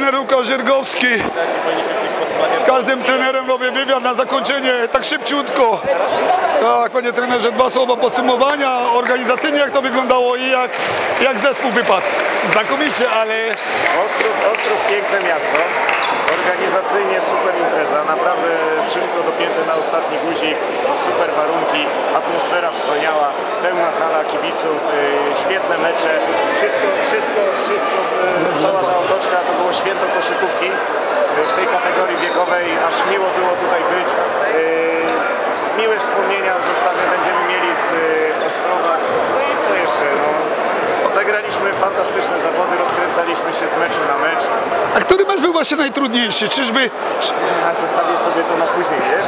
trener Łukasz Dziergowski. Z każdym trenerem robię wywiad na zakończenie, tak szybciutko. Tak, panie trenerze, 2 słowa podsumowania, organizacyjnie jak to wyglądało i jak zespół wypadł. Znakomicie, ale... Ostrów piękne miasto, organizacyjnie super impreza, naprawdę wszystko dopięte na ostatni guzik, super warunki, atmosfera wspaniała, pełna hala kibiców, świetne mecze, wszystko, cała ta otoczka to było święto koszykówki w tej kategorii wiekowej, aż miło było tutaj być. Miłe wspomnienia będziemy mieli z Ostrowa. No i co jeszcze? No, zagraliśmy fantastyczne zawody, rozkręcaliśmy się z meczu na mecz. A który mecz był właśnie najtrudniejszy? Czyżby... Zostawię sobie to na później, wiesz?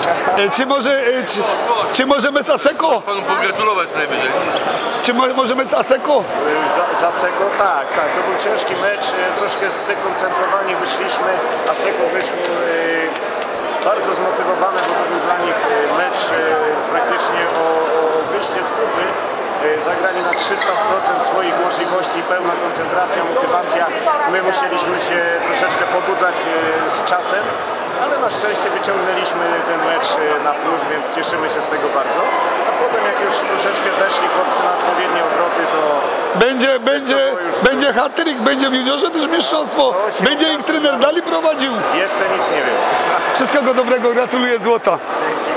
Czy może mecz Asseco? Panu pogratulować najwyżej. Czy może mecz Asseco? Z Asseco, tak. To był ciężki mecz, troszkę zdekoncentrowani wyszliśmy. Asseco wyszło bardzo zmotywowane, bo to był dla nich mecz praktycznie o wyjście z grupy. Zagrali na 300% swoich możliwości, pełna koncentracja, motywacja. My musieliśmy się troszeczkę pobudzać z czasem, ale na szczęście wyciągnęliśmy ten mecz na plus, więc cieszymy się z tego bardzo. A potem jak już troszeczkę weszli chłopcy na odpowiednie obroty, to... Będzie hat-trick, będzie w juniorze też mistrzostwo, będzie ich trener dalej prowadził. Jeszcze nic nie wiem. Wszystkiego dobrego, gratuluję złota. Dzięki.